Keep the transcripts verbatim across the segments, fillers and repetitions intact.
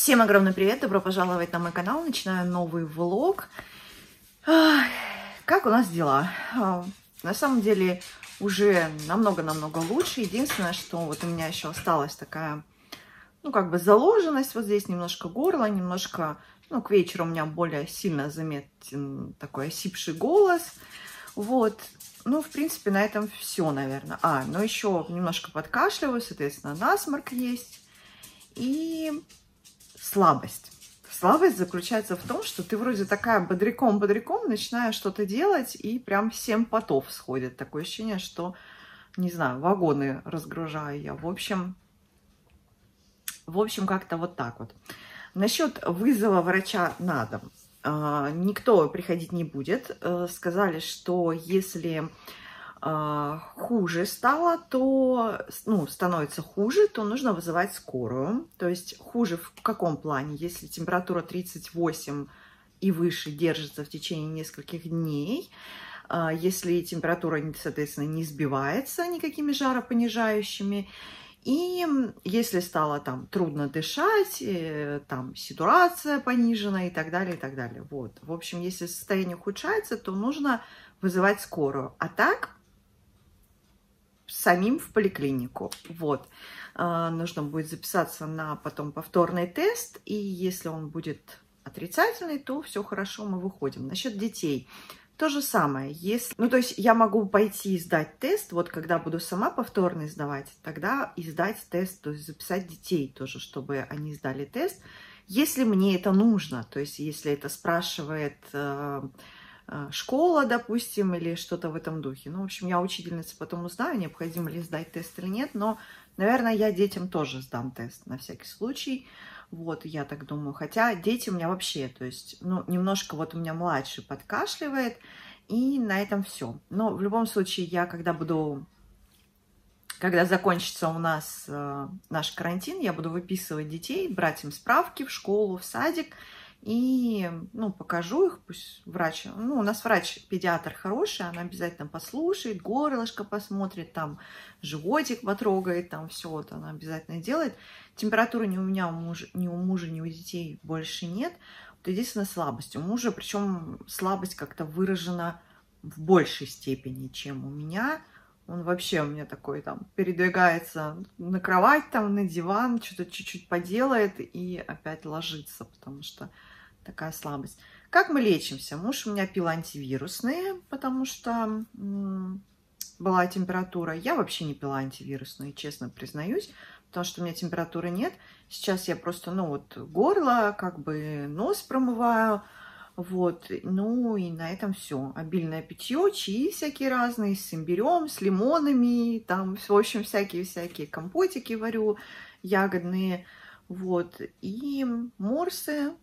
Всем огромный привет, добро пожаловать на мой канал, начинаю новый влог. Как у нас дела? На самом деле уже намного-намного лучше. Единственное, что вот у меня еще осталась такая, ну как бы заложенность вот здесь, немножко горло, немножко, ну к вечеру у меня более сильно заметен такой осипший голос. Вот, ну в принципе на этом все, наверное. А, ну еще немножко подкашливаю, соответственно насморк есть. И слабость. Слабость заключается в том, что ты вроде такая бодряком-бодряком начинаешь что-то делать, и прям семь потов сходит. Такое ощущение, что, не знаю, вагоны разгружаю я. В общем, в общем как-то вот так вот. Насчет вызова врача на дом. Никто приходить не будет. Сказали, что если хуже стало, то, ну, становится хуже, то нужно вызывать скорую. То есть хуже в каком плане? Если температура тридцать восемь и выше держится в течение нескольких дней, если температура, соответственно, не сбивается никакими жаропонижающими, и если стало там трудно дышать, там ситуация понижена и так далее, и так далее. Вот. В общем, если состояние ухудшается, то нужно вызывать скорую. А так самим в поликлинику. Вот. Нужно будет записаться на потом повторный тест, и если он будет отрицательный, то все хорошо, мы выходим. Насчет детей то же самое. Если, ну, то есть я могу пойти и сдать тест, вот когда буду сама повторный сдавать, тогда и сдать тест, то есть записать детей тоже, чтобы они сдали тест, если мне это нужно, то есть если это спрашивает школа, допустим, или что-то в этом духе. Ну, в общем, я учительница, потом узнаю, необходимо ли сдать тест или нет, но, наверное, я детям тоже сдам тест на всякий случай. Вот, я так думаю. Хотя дети у меня вообще, то есть, ну, немножко вот у меня младший подкашливает, и на этом все. Но в любом случае, я когда буду, когда закончится у нас э, наш карантин, я буду выписывать детей, брать им справки в школу, в садик, и, ну, покажу их, пусть врач, ну, у нас врач-педиатр хороший, она обязательно послушает, горлышко посмотрит, там, животик потрогает, там, все вот она обязательно делает. Температуры ни у меня, у мужа, ни у мужа, ни у детей больше нет. Вот единственная слабость у мужа, причем слабость как-то выражена в большей степени, чем у меня. Он вообще у меня такой, там, передвигается на кровать, там, на диван, что-то чуть-чуть поделает и опять ложится, потому что такая слабость. Как мы лечимся? Муж у меня пил антивирусные, потому что была температура. Я вообще не пила антивирусные, честно признаюсь, потому что у меня температуры нет. Сейчас я просто, ну, вот, горло, как бы нос промываю. Вот, ну и на этом все. Обильное питье, чаи всякие разные, с имбирем, с лимонами, там, в общем, всякие-всякие компотики варю, ягодные, вот, и морсы,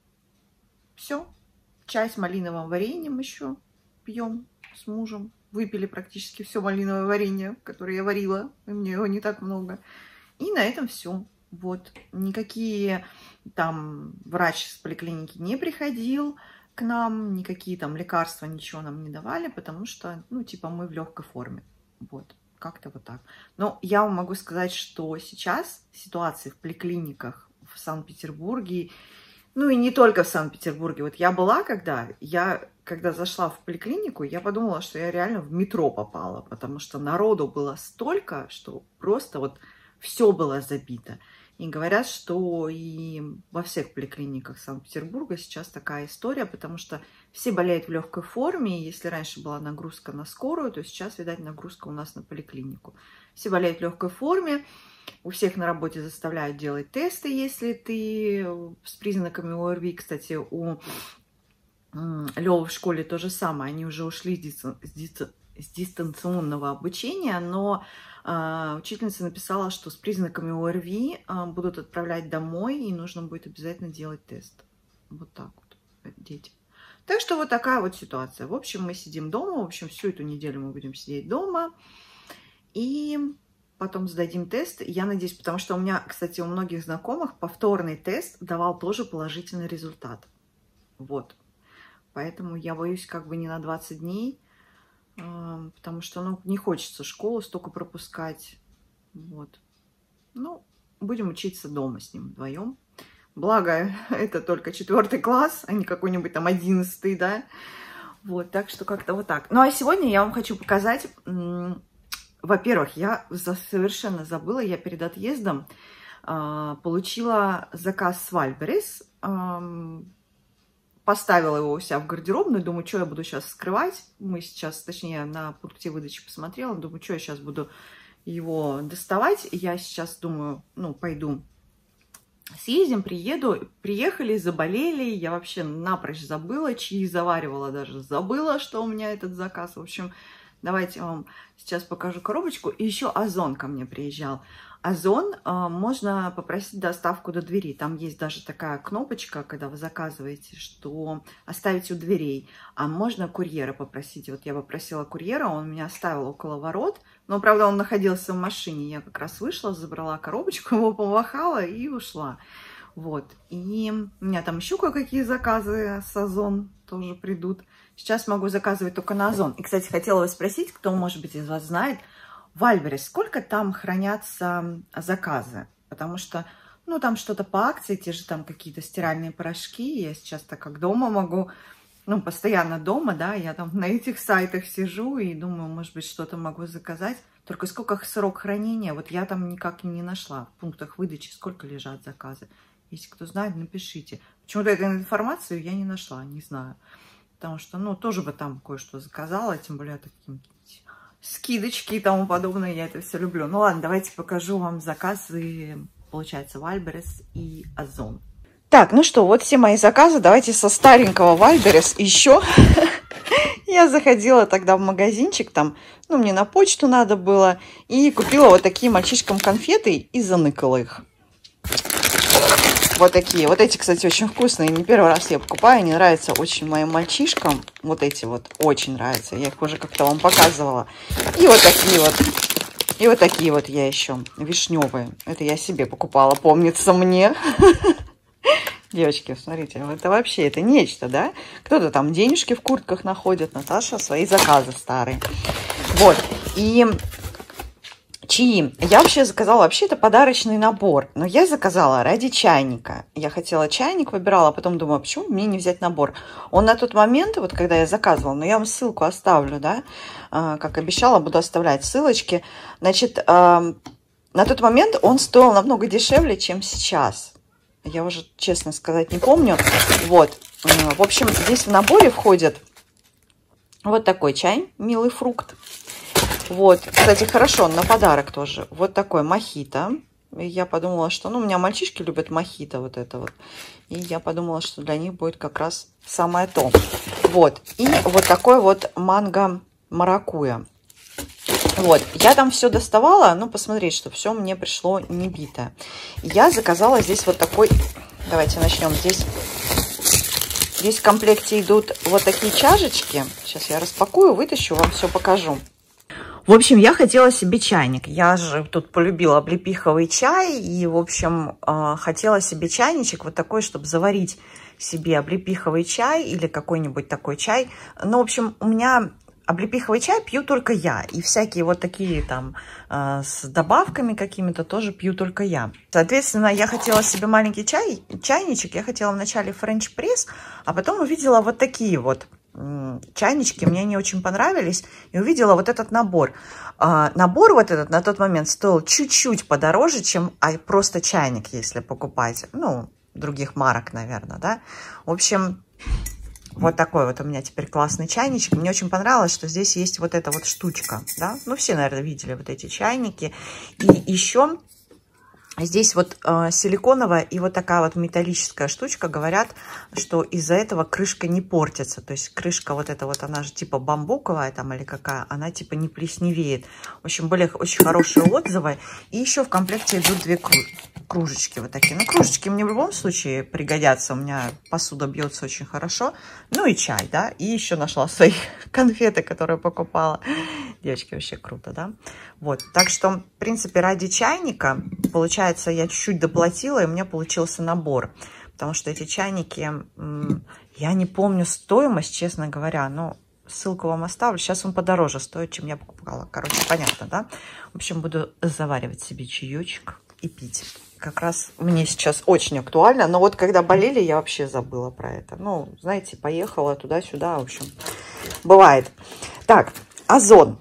все. Чай с малиновым вареньем еще пьем с мужем. Выпили практически все малиновое варенье, которое я варила, и мне его не так много. И на этом все. Вот, никакие там врач с поликлиники не приходил к нам, никакие там лекарства, ничего нам не давали, потому что, ну, типа, мы в легкой форме. Вот, как-то вот так. Но я вам могу сказать, что сейчас ситуация в поликлиниках в Санкт-Петербурге, ну и не только в Санкт-Петербурге. Вот я была, когда я, когда зашла в поликлинику, я подумала, что я реально в метро попала, потому что народу было столько, что просто вот все было забито. И говорят, что и во всех поликлиниках Санкт-Петербурга сейчас такая история, потому что все болеют в легкой форме. Если раньше была нагрузка на скорую, то сейчас, видать, нагрузка у нас на поликлинику. Все болеют в легкой форме. У всех на работе заставляют делать тесты, если ты с признаками ОРВИ. Кстати, у Лёвы в школе то же самое. Они уже ушли с дистанционного обучения, но э, учительница написала, что с признаками ОРВИ э, будут отправлять домой, и нужно будет обязательно делать тест. Вот так вот, дети. Так что вот такая вот ситуация. В общем, мы сидим дома, в общем, всю эту неделю мы будем сидеть дома, и потом сдадим тест. Я надеюсь, потому что у меня, кстати, у многих знакомых повторный тест давал тоже положительный результат. Вот. Поэтому я боюсь как бы не на двадцать дней, потому что, ну, не хочется школу столько пропускать. Вот. Ну, будем учиться дома с ним вдвоем. Благо, это только четвертый класс, а не какой-нибудь там одиннадцатый, да. Вот, так что как-то вот так. Ну, а сегодня я вам хочу показать... Во-первых, я совершенно забыла, я перед отъездом э, получила заказ с Вальберес, э, поставила его у себя в гардеробную, думаю, что я буду сейчас скрывать. Мы сейчас, точнее, на пункте выдачи посмотрела, думаю, что я сейчас буду его доставать. Я сейчас думаю, ну, пойду съездим, приеду. Приехали, заболели, я вообще напрочь забыла, чаи заваривала даже, забыла, что у меня этот заказ, в общем... Давайте я вам сейчас покажу коробочку. И еще Озон ко мне приезжал. Озон э, можно попросить доставку до двери. Там есть даже такая кнопочка, когда вы заказываете, что оставить у дверей. А можно курьера попросить. Вот я попросила курьера, он меня оставил около ворот. Но, правда, он находился в машине. Я как раз вышла, забрала коробочку, его помахала и ушла. Вот. И у меня там еще кое-какие заказы с Озон тоже придут. Сейчас могу заказывать только на Озон. И, кстати, хотела вас спросить, кто, может быть, из вас знает, в Вальберес сколько там хранятся заказы? Потому что, ну, там что-то по акции, те же там какие-то стиральные порошки. Я сейчас так как дома могу, ну, постоянно дома, да, я там на этих сайтах сижу и думаю, может быть, что-то могу заказать. Только сколько срок хранения, вот я там никак и не нашла. В пунктах выдачи сколько лежат заказы. Если кто знает, напишите. Почему-то эту информацию я не нашла, не знаю. Потому что, ну, тоже бы там кое-что заказала, тем более такие скидочки и тому подобное. Я это все люблю. Ну ладно, давайте покажу вам заказы, получается, Вальберес и Озон. Так, ну что, вот все мои заказы. Давайте со старенького Вальберес еще. Я заходила тогда в магазинчик, там, ну, мне на почту надо было. И купила вот такие мальчишкам конфеты и заныкала их. Вот такие. Вот эти, кстати, очень вкусные. Не первый раз я покупаю. Они нравятся очень моим мальчишкам. Вот эти вот очень нравятся. Я их уже как-то вам показывала. И вот такие вот. И вот такие вот я еще. Вишневые. Это я себе покупала. Помнится мне. Девочки, смотрите. Это вообще, это нечто, да? Кто-то там денежки в куртках находит. Наташа свои заказы старые. Вот. И... чаи. Я вообще заказала, вообще это подарочный набор, но я заказала ради чайника. Я хотела чайник, выбирала, а потом думала, почему мне не взять набор. Он на тот момент, вот когда я заказывала, но я вам ссылку оставлю, да, как обещала, буду оставлять ссылочки. Значит, на тот момент он стоил намного дешевле, чем сейчас. Я уже, честно сказать, не помню. Вот, в общем, здесь в наборе входит вот такой чай, милый фрукт. Вот, кстати, хорошо, на подарок тоже. Вот такой мохито. И я подумала, что, ну, у меня мальчишки любят мохито, вот это вот. И я подумала, что для них будет как раз самое то. Вот, и вот такой вот манго-маракуйя. Вот, я там все доставала, ну, посмотреть, чтобы все мне пришло не битое. Я заказала здесь вот такой, давайте начнем. Здесь, здесь в комплекте идут вот такие чашечки. Сейчас я распакую, вытащу, вам все покажу. В общем, я хотела себе чайник. Я же тут полюбила облепиховый чай. И, в общем, хотела себе чайничек вот такой, чтобы заварить себе облепиховый чай или какой-нибудь такой чай. Ну, в общем, у меня облепиховый чай пью только я. И всякие вот такие там с добавками какими-то тоже пью только я. Соответственно, я хотела себе маленький чай, чайничек. Я хотела вначале френч-пресс, а потом увидела вот такие вот чайнички, мне не очень понравились, и увидела вот этот набор. А, набор вот этот на тот момент стоил чуть-чуть подороже, чем а, просто чайник, если покупать, ну, других марок, наверное, да. В общем, вот такой вот у меня теперь классный чайничек. Мне очень понравилось, что здесь есть вот эта вот штучка, да. Ну, все, наверное, видели вот эти чайники. И еще... Здесь вот э, силиконовая и вот такая вот металлическая штучка. Говорят, что из-за этого крышка не портится. То есть крышка вот эта вот, она же типа бамбуковая там или какая, она типа не плесневеет. В общем, были очень хорошие отзывы. И еще в комплекте идут две кру кружечки вот такие. Ну, кружечки мне в любом случае пригодятся. У меня посуда бьется очень хорошо. Ну и чай, да. И еще нашла свои конфеты, которые покупала. Девочки, вообще круто, да. Вот, так что, в принципе, ради чайника, получается, я чуть-чуть доплатила, и у меня получился набор. Потому что эти чайники, я не помню стоимость, честно говоря, но ссылку вам оставлю. Сейчас он подороже стоит, чем я покупала. Короче, понятно, да? В общем, буду заваривать себе чаечек и пить. как раз мне сейчас очень актуально. Но вот когда болели, я вообще забыла про это. Ну, знаете, поехала туда-сюда, в общем, бывает. Так, Озон.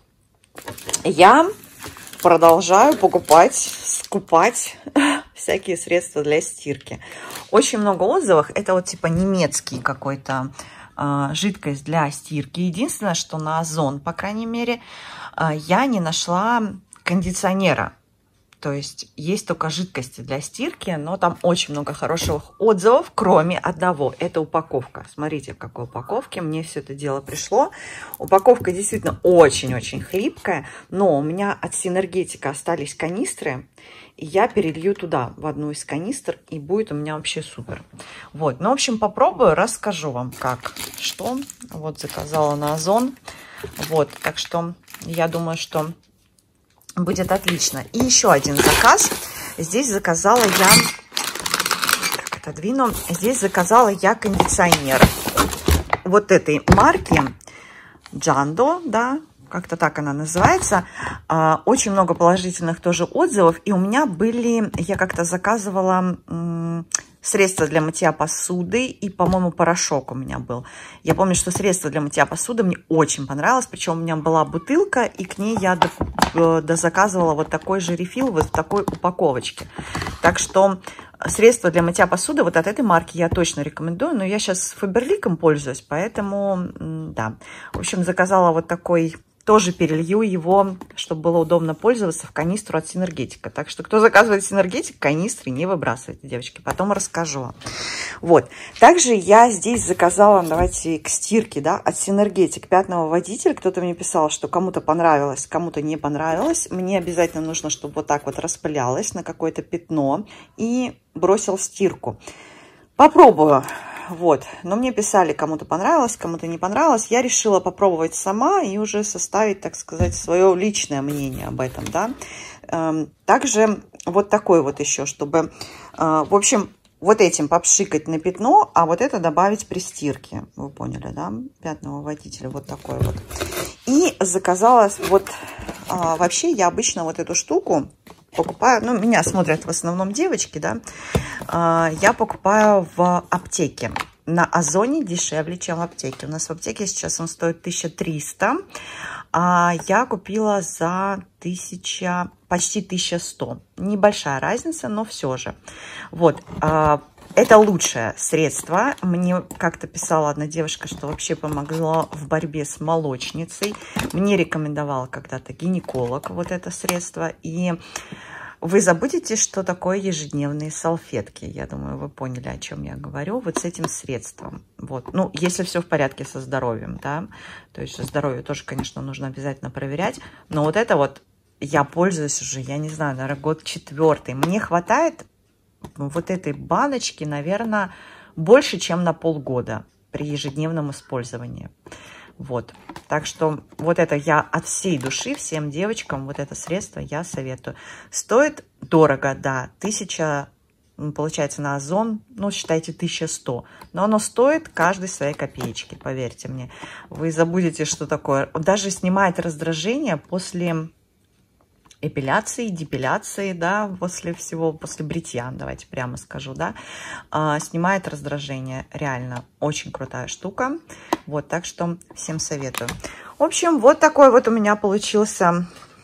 Я продолжаю покупать, скупать всякие средства для стирки. Очень много отзывов. Это вот типа немецкий какой-то э, жидкость для стирки. Единственное, что на Озон, по крайней мере, э, я не нашла кондиционера. То есть есть только жидкости для стирки, но там очень много хороших отзывов, кроме одного. Это упаковка. Смотрите, в какой упаковке мне все это дело пришло. Упаковка действительно очень-очень хлипкая, но у меня от Синергетика остались канистры, и я перелью туда, в одну из канистр, и будет у меня вообще супер. Вот, ну, в общем, попробую, расскажу вам, как, что. Вот, заказала на Озон. Вот, так что я думаю, что будет отлично. И еще один заказ. Здесь заказала я... Так, отодвину. Здесь заказала я кондиционер. Вот этой марки. Джандо, да. Как-то так она называется. Очень много положительных тоже отзывов. И у меня были... Я как-то заказывала... средство для мытья посуды и, по-моему, порошок у меня был. Я помню, что средство для мытья посуды мне очень понравилось. Причем у меня была бутылка, и к ней я дозаказывала вот такой же рефил, вот в такой упаковочке. Так что средство для мытья посуды вот от этой марки я точно рекомендую. Но я сейчас Фаберликом пользуюсь, поэтому, да. В общем, заказала вот такой... Тоже перелью его, чтобы было удобно пользоваться, в канистру от Синергетика. Так что, кто заказывает Синергетик, канистры не выбрасывайте, девочки. Потом расскажу. Вот. Также я здесь заказала, давайте, к стирке, да, от Синергетик пятновыводитель. Кто-то мне писал, что кому-то понравилось, кому-то не понравилось. Мне обязательно нужно, чтобы вот так вот распылялось на какое-то пятно и бросил в стирку. Попробую. Вот, но мне писали, кому-то понравилось, кому-то не понравилось. Я решила попробовать сама и уже составить, так сказать, свое личное мнение об этом, да. Также вот такой вот еще, чтобы, в общем, вот этим попшикать на пятно, а вот это добавить при стирке. Вы поняли, да? Пятновыводитель вот такой вот. И заказала вот, вообще я обычно вот эту штуку покупаю, ну, меня смотрят в основном девочки, да, я покупаю в аптеке. На Озоне дешевле, чем в аптеке. У нас в аптеке сейчас он стоит тысяча триста, а я купила за тысячу, почти тысячу сто. Небольшая разница, но все же. Вот, это лучшее средство. Мне как-то писала одна девушка, что вообще помогло в борьбе с молочницей. Мне рекомендовал когда-то гинеколог вот это средство. И вы забудете, что такое ежедневные салфетки. Я думаю, вы поняли, о чем я говорю. Вот с этим средством. Вот. Ну, если все в порядке со здоровьем, да. То есть здоровье тоже, конечно, нужно обязательно проверять. Но вот это вот я пользуюсь уже, я не знаю, наверное, год четвертый. Мне хватает вот этой баночки, наверное, больше, чем на полгода при ежедневном использовании. Вот. Так что вот это я от всей души всем девочкам, вот это средство я советую. Стоит дорого, да, тысяча, получается, на Озон, ну, считайте, тысяча сто. Но оно стоит каждой своей копеечки, поверьте мне. Вы забудете, что такое. Даже снимает раздражение после эпиляции, депиляции, да, после всего, после бритья, давайте прямо скажу, да, а, снимает раздражение, реально очень крутая штука, вот, так что всем советую. В общем, вот такой вот у меня получился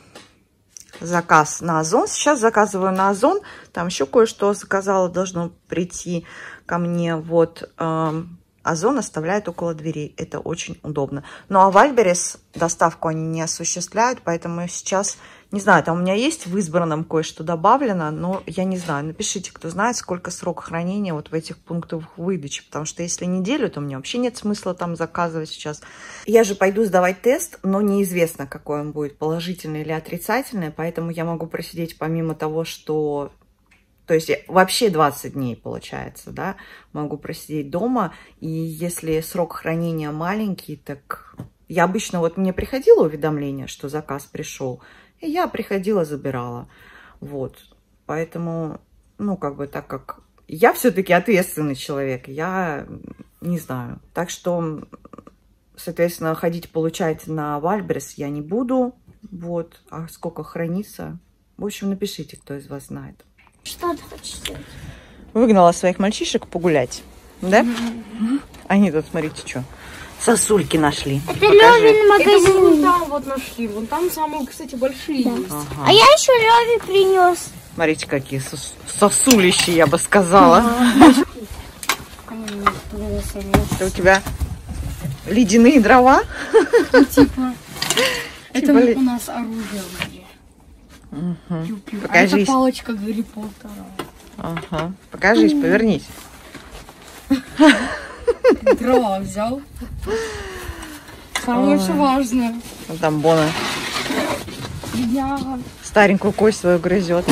заказ на Озон. Сейчас заказываю на Озон, там еще кое-что заказала, должно прийти ко мне, вот, э, Озон оставляет около дверей, это очень удобно. Ну, а Вальберес доставку они не осуществляют, поэтому сейчас... Не знаю, там у меня есть в избранном кое-что добавлено, но я не знаю. Напишите, кто знает, сколько срок хранения вот в этих пунктах выдачи. Потому что если неделю, то мне вообще нет смысла там заказывать сейчас. Я же пойду сдавать тест, но неизвестно, какой он будет, положительный или отрицательный. Поэтому я могу просидеть помимо того, что... То есть вообще двадцать дней получается, да, могу просидеть дома. И если срок хранения маленький, так... Я обычно, вот мне приходило уведомление, что заказ пришел, и я приходила, забирала. Вот. Поэтому, ну, как бы, так как я все-таки ответственный человек, я не знаю. Так что, соответственно, ходить получать на Вальберес я не буду. Вот. А сколько хранится? В общем, напишите, кто из вас знает. Что ты хочешь сделать? Выгнала своих мальчишек погулять. Да? Mm-hmm. Они тут, смотрите, что. Сосульки нашли. Это Лёвин магазин. Это мы вон там вот нашли. Вон там самые, кстати, большие да. есть. Ага. А я еще Лёве принес. Смотрите, какие сос сосулищи, я бы сказала. Это у тебя ледяные дрова? Типа. Это у нас оружие. Покажись. Это палочка Гарри Поттера. Ага. Покажись, повернись. Дрова взял. Самое все важное. Там Бона. Бедняга. Старенькую кость свою грызет.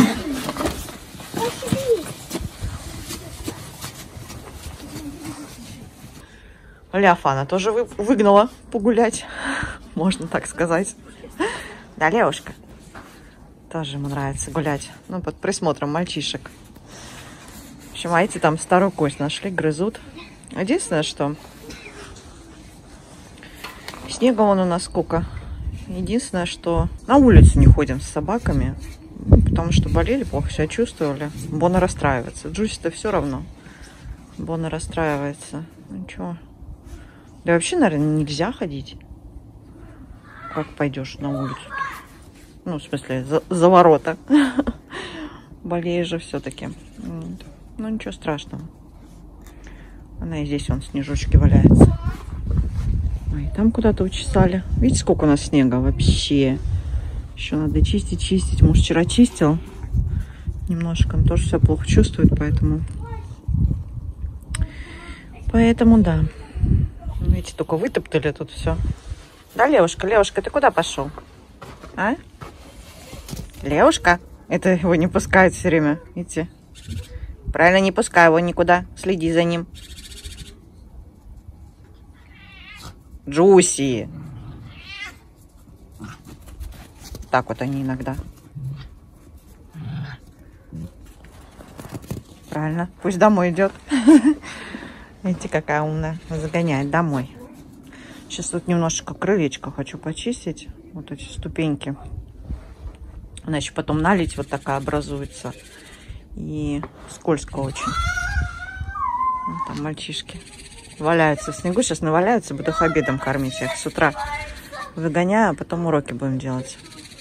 Леофана тоже вы, выгнала погулять, можно так сказать. Да, Левушка. Тоже ему нравится гулять. Ну, под присмотром мальчишек. В общем, а эти там старую кость нашли, грызут. Единственное, что снега вон у нас сколько. Единственное, что на улицу не ходим с собаками, потому что болели, плохо себя чувствовали. Бона расстраивается. Джуси-то все равно. Бона расстраивается. Ну, ничего. Да вообще, наверное, нельзя ходить. Как пойдешь на улицу? Ну, в смысле, за, за ворота. Болеешь же все-таки. Ну, ничего страшного. Она и здесь, вон, снежочки валяется. Ой, там куда-то учесали. Видите, сколько у нас снега вообще. Еще надо чистить, чистить. Муж вчера чистил. Немножко. Он тоже себя плохо чувствует, поэтому... Поэтому, да. Видите, только вытоптали тут все. Да, Левушка, Левушка, ты куда пошел? А? Левушка? Это его не пускают все время. Видите? Правильно, не пускай его никуда. Следи за ним. Джуси. Так вот они иногда. Правильно. Пусть домой идет. Видите, какая умная. Загоняет домой. Сейчас тут немножечко крылечко хочу почистить. Вот эти ступеньки. Иначе потом наледь вот такая образуется. И скользко очень. Вот там мальчишки валяются в снегу. Сейчас наваляются, буду их обедом кормить. Я их с утра выгоняю, а потом уроки будем делать.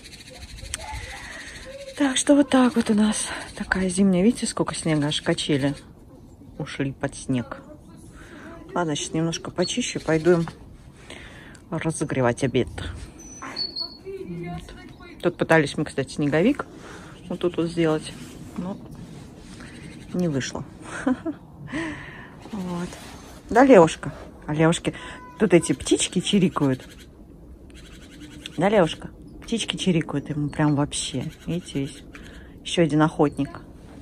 Так что вот так вот у нас такая зимняя. Видите, сколько снега, аж качели ушли под снег. Ладно, сейчас немножко почищу, пойду им разогревать обед. Вот. Тут пытались мы, кстати, снеговик вот тут вот сделать, но не вышло. Вот. Да, Левушка? А Левушки, тут эти птички чирикают. Да, Левушка? Птички чирикают ему прям вообще. Видите, есть еще один охотник.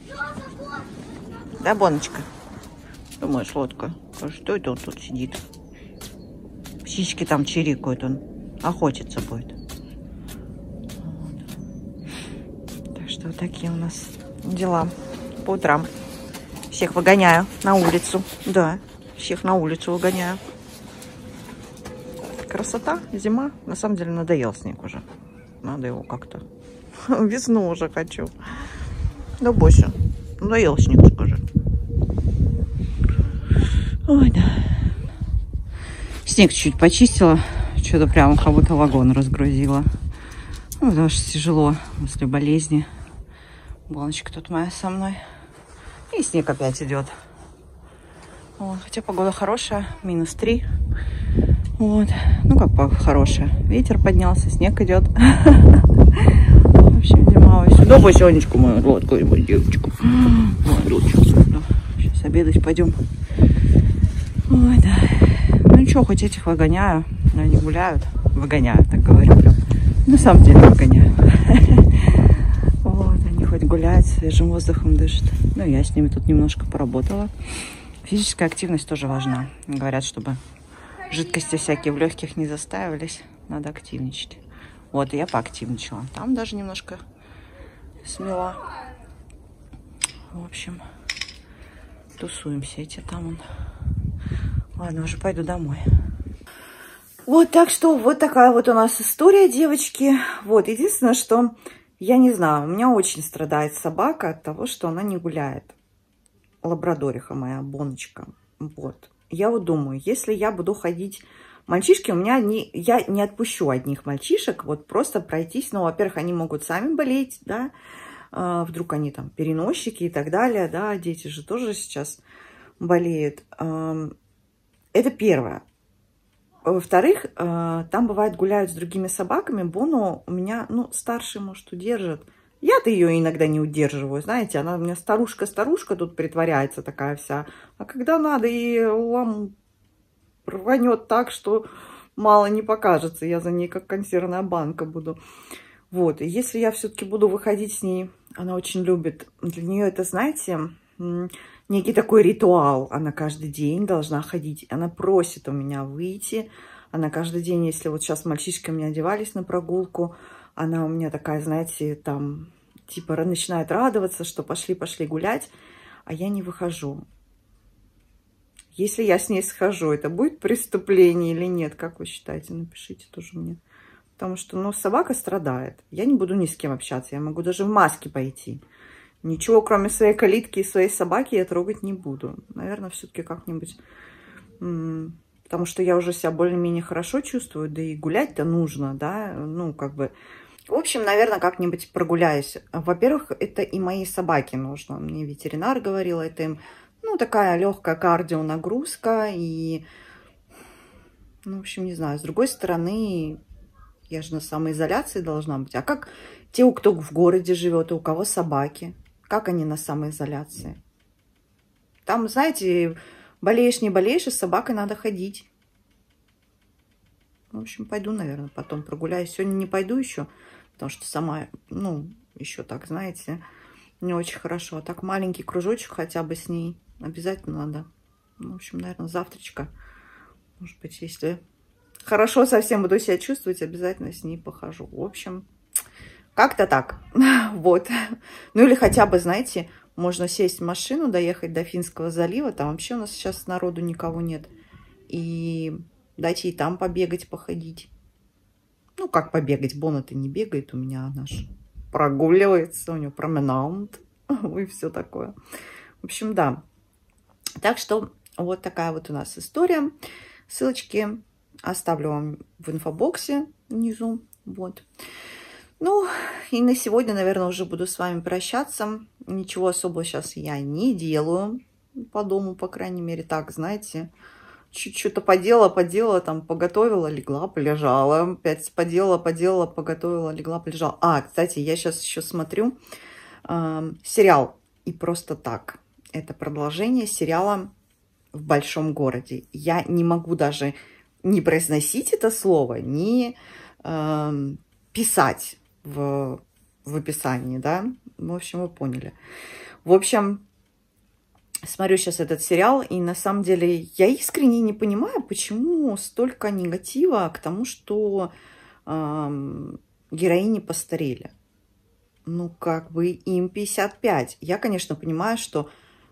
Да, Боночка? Думаешь, лодка? Что это он тут сидит? Птички там чирикают, он охотиться будет. Вот. Так что вот такие у нас дела по утрам. Всех выгоняю на улицу. Да, всех на улицу выгоняю. Красота, зима. На самом деле надоел снег уже. Надо его как-то. Весну уже хочу. Да больше. Надоел снег, скажи. Ой, да. Снег чуть-чуть почистила. Что-то прямо как будто вагон разгрузила. Ну, потому что тяжело после болезни. Боночка тут моя со мной. И снег опять идет. Вот. Хотя погода хорошая. Минус три. Вот. Ну, как хорошая. Ветер поднялся, снег идет. В общем, зима. Сюда по Сонечку мою лодку и мою девочку. Мою дочку. Сейчас обедать пойдем. Ой, да. Ну что, хоть этих выгоняю. Но они гуляют. Выгоняю, так говорю прям. На самом деле выгоняю. Вот, они хоть гуляют, свежим воздухом дышат. Ну, я с ними тут немножко поработала. Физическая активность тоже важна. Говорят, чтобы жидкости всякие в легких не застаивались, надо активничать. Вот, и я поактивничала. Там даже немножко смела. В общем, тусуемся эти там. Он. Ладно, уже пойду домой. Вот, так что вот такая вот у нас история, девочки. Вот, единственное, что Я не знаю, у меня очень страдает собака от того, что она не гуляет. Лабрадориха моя, Боночка. Вот. Я вот думаю, если я буду ходить... Мальчишки у меня не... Я не отпущу одних мальчишек, вот просто пройтись. Ну, во-первых, они могут сами болеть, да. А, вдруг они там переносчики и так далее, да. Дети же тоже сейчас болеют. А, это первое. Во-вторых, там бывает гуляют с другими собаками. Бону у меня, ну, старший, может, удержит. Я-то ее иногда не удерживаю, знаете. Она у меня старушка-старушка тут притворяется такая вся. А когда надо, и вам рванет так, что мало не покажется. Я за ней как консервная банка буду. Вот. И если я все-таки буду выходить с ней, она очень любит. Для нее это, знаете... некий такой ритуал. Она каждый день должна ходить. Она просит у меня выйти. Она каждый день, если вот сейчас мальчишки у меня одевались на прогулку, она у меня такая, знаете, там, типа, начинает радоваться, что пошли-пошли гулять, а я не выхожу. Если я с ней схожу, это будет преступление или нет? Как вы считаете? Напишите тоже мне. Потому что, ну, собака страдает. Я не буду ни с кем общаться. Я могу даже в маске пойти. Ничего, кроме своей калитки и своей собаки, я трогать не буду. Наверное, все-таки как-нибудь... Потому что я уже себя более-менее хорошо чувствую, да и гулять-то нужно, да, ну, как бы... В общем, наверное, как-нибудь прогуляюсь. Во-первых, это и моей собаке нужно. Мне ветеринар говорил, это им, ну, такая легкая кардионагрузка. И, ну, в общем, не знаю. С другой стороны, я же на самоизоляции должна быть. А как те, кто в городе живет, и у кого собаки? Как они на самоизоляции? Там, знаете, болеешь, не болеешь, и с собакой надо ходить. В общем, пойду, наверное, потом прогуляюсь. Сегодня не пойду еще, потому что сама, ну, еще так, знаете, не очень хорошо. А так маленький кружочек хотя бы с ней обязательно надо. В общем, наверное, завтрачка. Может быть, если хорошо совсем буду себя чувствовать, обязательно с ней похожу. В общем... Как-то так. Вот. Ну или хотя бы, знаете, можно сесть в машину, доехать до Финского залива. Там вообще у нас сейчас народу никого нет. И дать ей там побегать, походить. Ну, как побегать? Бона-то не бегает у меня. Она же прогуливается. У нее променад. И все такое. В общем, да. Так что вот такая вот у нас история. Ссылочки оставлю вам в инфобоксе внизу. Вот. Ну, и на сегодня, наверное, уже буду с вами прощаться. Ничего особого сейчас я не делаю по дому, по крайней мере. Так, знаете, чуть-чуть поделала, поделала, там, поготовила, легла, полежала. Опять поделала, поделала, поготовила, легла, полежала. А, кстати, я сейчас еще смотрю э, сериал «И просто так». Это продолжение сериала «В большом городе». Я не могу даже не произносить это слово, не э, писать в, в описании, да. В общем, вы поняли. В общем, смотрю сейчас этот сериал, и на самом деле я искренне не понимаю, почему столько негатива к тому, что э, героини постарели. Ну, как бы им пятьдесят пять. Я, конечно, понимаю, что...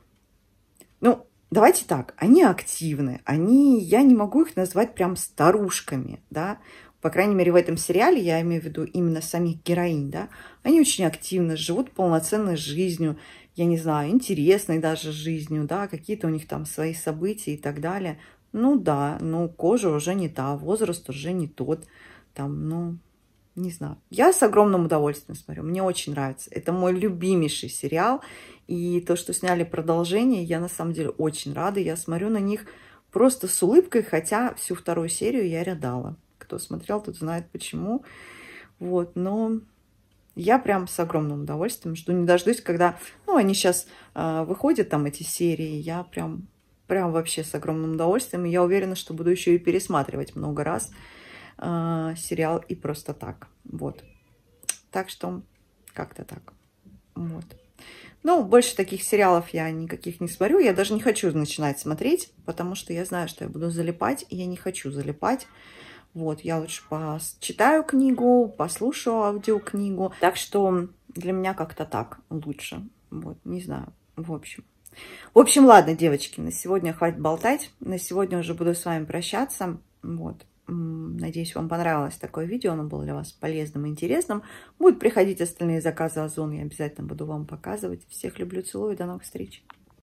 Ну, давайте так, они активны, они... Я не могу их назвать прям старушками, да. По крайней мере, в этом сериале, я имею в виду именно самих героинь, да, они очень активно живут полноценной жизнью, я не знаю, интересной даже жизнью, да, какие-то у них там свои события и так далее. Ну да, ну кожа уже не та, возраст уже не тот, там, ну, не знаю. Я с огромным удовольствием смотрю, мне очень нравится. Это мой любимейший сериал, и то, что сняли продолжение, я на самом деле очень рада. Я смотрю на них просто с улыбкой, хотя всю вторую серию я рыдала. Кто смотрел, тот знает почему. Вот, но я прям с огромным удовольствием жду, не дождусь, когда, ну, они сейчас э, выходят, там, эти серии. Я прям, прям вообще с огромным удовольствием. И я уверена, что буду еще и пересматривать много раз э, сериал «И просто так». Вот. Так что как-то так. Вот. Ну, больше таких сериалов я никаких не смотрю. Я даже не хочу начинать смотреть, потому что я знаю, что я буду залипать, и я не хочу залипать. Вот, я лучше почитаю книгу, послушаю аудиокнигу. Так что для меня как-то так лучше. Вот, не знаю, в общем. В общем, ладно, девочки, на сегодня хватит болтать. На сегодня уже буду с вами прощаться. Вот. Надеюсь, вам понравилось такое видео, оно было для вас полезным и интересным. Будут приходить остальные заказы Озон, я обязательно буду вам показывать. Всех люблю, целую, до новых встреч.